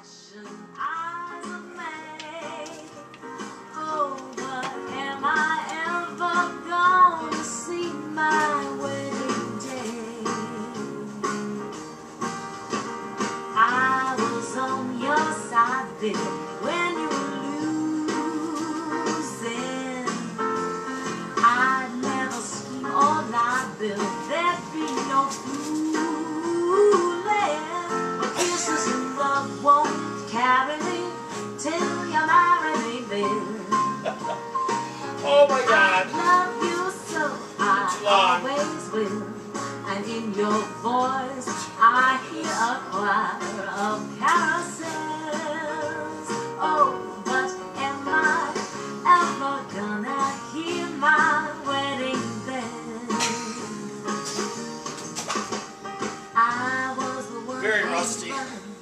passion eyes of May. Oh, but am I ever gonna see my wedding day? I was on your side then when you were losing. I'd never scheme or lie, Bill. There'd be no fooling. But kisses and love won't carry me till you marry me, Bill. Oh my God. I love you so, I always will. And in your voice I hear a choir of carousels. Oh, but am I ever gonna hear my wedding bell? I was the one Very rusty.